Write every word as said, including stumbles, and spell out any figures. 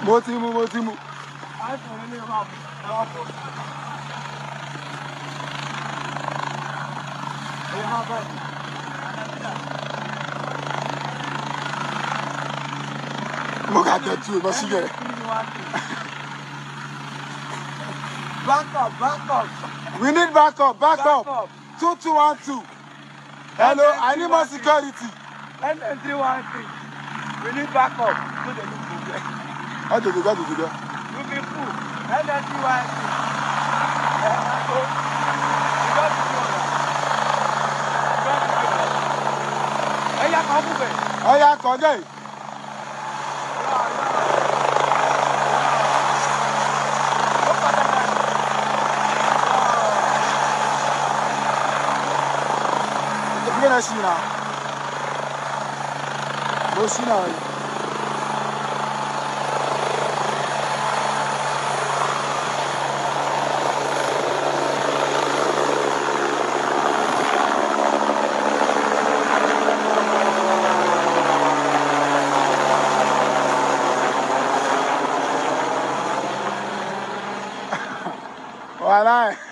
Mo ti mu, mo ti mu. Mo ga get you, but she get. Back up, back up. We need backup, backup. Back up. Two two one two. Hello, I need more security. N N three one three. We need backup. Go the look for there. How do you go? How do you go? You be full. N N three one three. Yeah, I go. You got to go now. You got to go now. Hey, ya come over. Oh yeah, come there. You're gonna see now. Go see now. Voilà.